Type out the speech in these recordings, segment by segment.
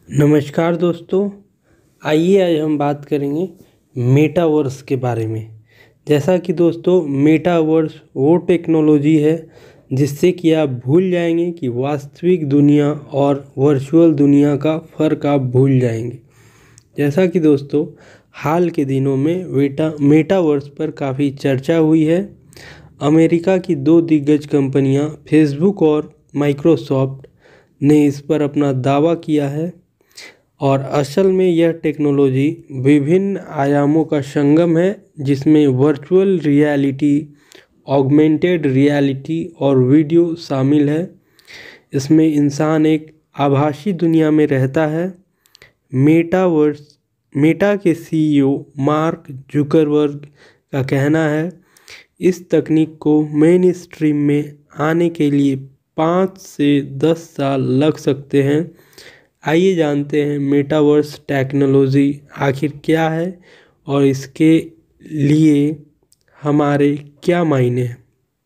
नमस्कार दोस्तों। आइए आज हम बात करेंगे मेटावर्स के बारे में। जैसा कि दोस्तों मेटावर्स वो टेक्नोलॉजी है जिससे कि आप भूल जाएंगे कि वास्तविक दुनिया और वर्चुअल दुनिया का फ़र्क आप भूल जाएंगे। जैसा कि दोस्तों हाल के दिनों में मेटावर्स पर काफ़ी चर्चा हुई है। अमेरिका की दो दिग्गज कंपनियां फेसबुक और माइक्रोसॉफ्ट ने इस पर अपना दावा किया है और असल में यह टेक्नोलॉजी विभिन्न आयामों का संगम है जिसमें वर्चुअल रियलिटी, ऑगमेंटेड रियलिटी और वीडियो शामिल है। इसमें इंसान एक आभासी दुनिया में रहता है। मेटा के सीईओ मार्क जुकरबर्ग का कहना है इस तकनीक को मेन स्ट्रीम में आने के लिए 5 से 10 साल लग सकते हैं। आइए जानते हैं मेटावर्स टेक्नोलॉजी आखिर क्या है और इसके लिए हमारे क्या मायने हैं।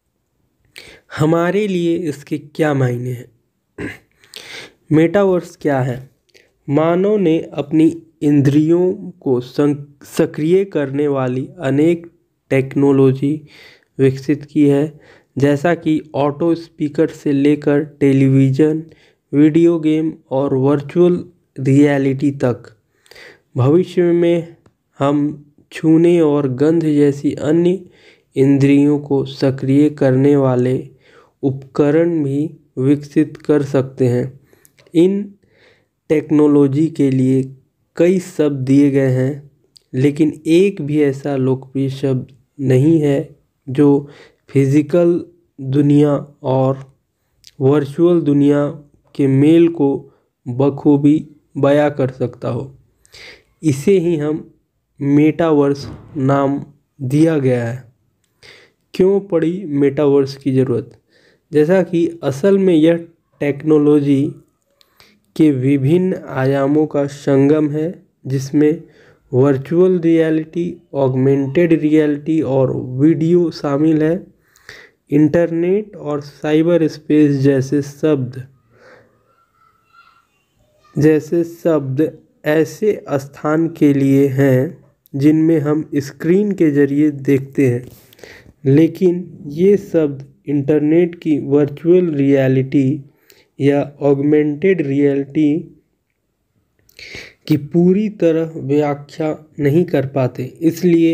हमारे लिए इसके क्या मायने हैं। मेटावर्स क्या है? मानव ने अपनी इंद्रियों को सक्रिय करने वाली अनेक टेक्नोलॉजी विकसित की है, जैसा कि ऑटो स्पीकर से लेकर टेलीविज़न, वीडियो गेम और वर्चुअल रियलिटी तक। भविष्य में हम छूने और गंध जैसी अन्य इंद्रियों को सक्रिय करने वाले उपकरण भी विकसित कर सकते हैं। इन टेक्नोलॉजी के लिए कई शब्द दिए गए हैं, लेकिन एक भी ऐसा लोकप्रिय शब्द नहीं है जो फिजिकल दुनिया और वर्चुअल दुनिया के मेल को बखूबी बयां कर सकता हो। इसे ही हम मेटावर्स नाम दिया गया है। क्यों पड़ी मेटावर्स की ज़रूरत? जैसा कि असल में यह टेक्नोलॉजी के विभिन्न आयामों का संगम है जिसमें वर्चुअल रियलिटी, ऑगमेंटेड रियलिटी और वीडियो शामिल है। इंटरनेट और साइबर स्पेस जैसे शब्द ऐसे स्थान के लिए हैं जिनमें हम स्क्रीन के जरिए देखते हैं, लेकिन ये शब्द इंटरनेट की वर्चुअल रियलिटी या ऑगमेंटेड रियलिटी की पूरी तरह व्याख्या नहीं कर पाते। इसलिए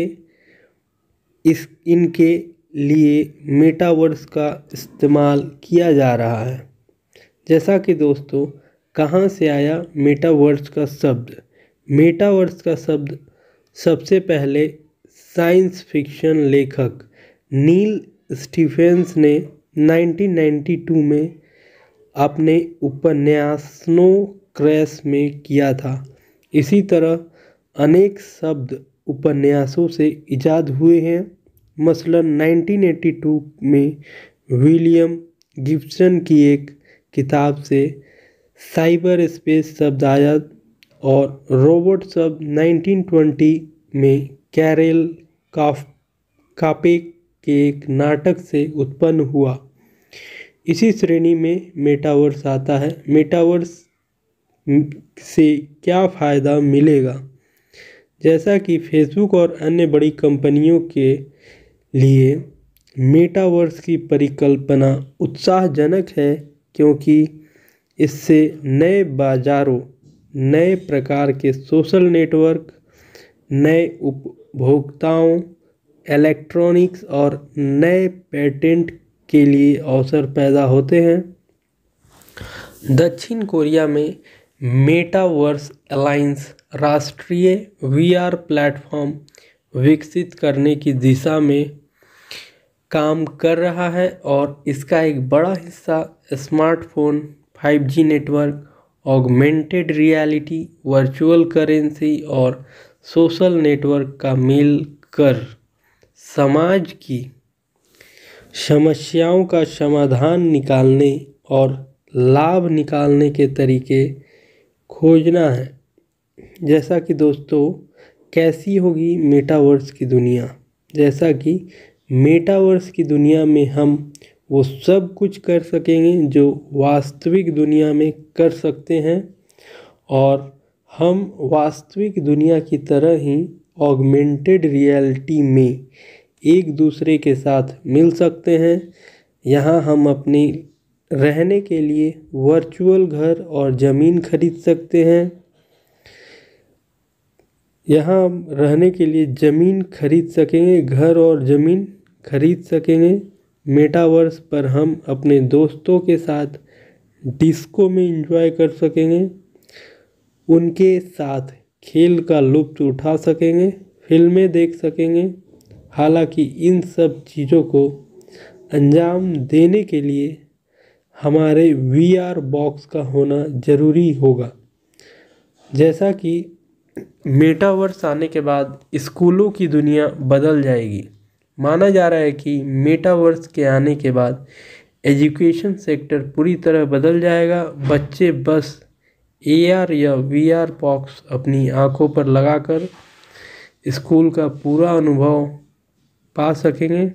इनके लिए मेटावर्स का इस्तेमाल किया जा रहा है। जैसा कि दोस्तों कहाँ से आया मेटावर्स का शब्द? मेटावर्स का शब्द सबसे पहले साइंस फिक्शन लेखक नील स्टीफेंस ने 1992 में अपने उपन्यास स्नो क्रैश में किया था। इसी तरह अनेक शब्द उपन्यासों से इजाद हुए हैं। मसलन 1982 में विलियम गिब्सन की एक किताब से साइबर स्पेस शब्द आया और रोबोट शब्द 1920 में कैरेल कापे के एक नाटक से उत्पन्न हुआ। इसी श्रेणी में मेटावर्स आता है। मेटावर्स से क्या फ़ायदा मिलेगा? जैसा कि फेसबुक और अन्य बड़ी कंपनियों के लिए मेटावर्स की परिकल्पना उत्साहजनक है, क्योंकि इससे नए बाज़ारों, नए प्रकार के सोशल नेटवर्क, नए उपभोक्ताओं, इलेक्ट्रॉनिक्स और नए पेटेंट के लिए अवसर पैदा होते हैं। दक्षिण कोरिया में मेटावर्स अलायंस राष्ट्रीय वीआर प्लेटफॉर्म विकसित करने की दिशा में काम कर रहा है और इसका एक बड़ा हिस्सा smartphone, 5G network, augmented reality, virtual currency और सोशल नेटवर्क का मेल कर समाज की समस्याओं का समाधान निकालने और लाभ निकालने के तरीके खोजना है। जैसा कि दोस्तों कैसी होगी मेटावर्स की दुनिया? जैसा कि मेटावर्स की दुनिया में हम वो सब कुछ कर सकेंगे जो वास्तविक दुनिया में कर सकते हैं और हम वास्तविक दुनिया की तरह ही ऑगमेंटेड रियलिटी में एक दूसरे के साथ मिल सकते हैं। यहाँ हम अपनी रहने के लिए वर्चुअल घर और ज़मीन खरीद सकते हैं। यहाँ हम रहने के लिए ज़मीन खरीद सकेंगे, घर और ज़मीन खरीद सकेंगे। मेटावर्स पर हम अपने दोस्तों के साथ डिस्को में एंजॉय कर सकेंगे, उनके साथ खेल का लुत्फ़ उठा सकेंगे, फिल्में देख सकेंगे। हालांकि इन सब चीज़ों को अंजाम देने के लिए हमारे VR बॉक्स का होना ज़रूरी होगा। जैसा कि मेटावर्स आने के बाद स्कूलों की दुनिया बदल जाएगी। माना जा रहा है कि मेटावर्स के आने के बाद एजुकेशन सेक्टर पूरी तरह बदल जाएगा। बच्चे बस AR या VR बॉक्स अपनी आँखों पर लगाकर स्कूल का पूरा अनुभव पा सकेंगे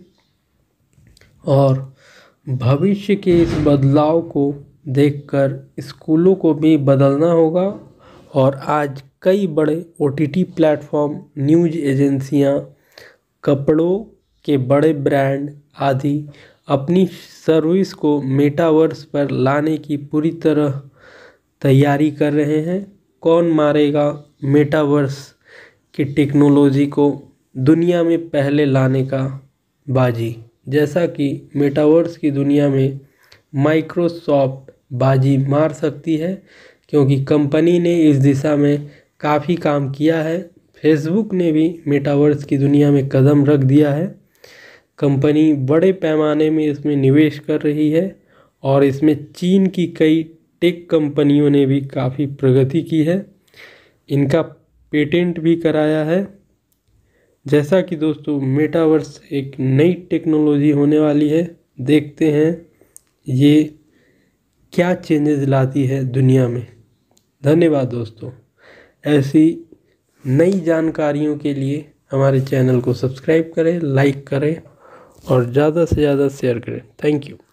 और भविष्य के इस बदलाव को देखकर स्कूलों को भी बदलना होगा। और आज कई बड़े OTT प्लेटफॉर्म, न्यूज़ एजेंसियां, कपड़ों के बड़े ब्रांड आदि अपनी सर्विस को मेटावर्स पर लाने की पूरी तरह तैयारी कर रहे हैं। कौन मारेगा मेटावर्स की टेक्नोलॉजी को दुनिया में पहले लाने का बाजी। जैसा कि मेटावर्स की दुनिया में माइक्रोसॉफ्ट बाजी मार सकती है, क्योंकि कंपनी ने इस दिशा में काफ़ी काम किया है। फेसबुक ने भी मेटावर्स की दुनिया में कदम रख दिया है। कंपनी बड़े पैमाने में इसमें निवेश कर रही है और इसमें चीन की कई टेक कंपनियों ने भी काफ़ी प्रगति की है, इनका पेटेंट भी कराया है। जैसा कि दोस्तों मेटावर्स एक नई टेक्नोलॉजी होने वाली है, देखते हैं ये क्या चेंजेस लाती है दुनिया में। धन्यवाद दोस्तों। ऐसी नई जानकारियों के लिए हमारे चैनल को सब्सक्राइब करें, लाइक करें और ज़्यादा से ज़्यादा शेयर करें। Thank you.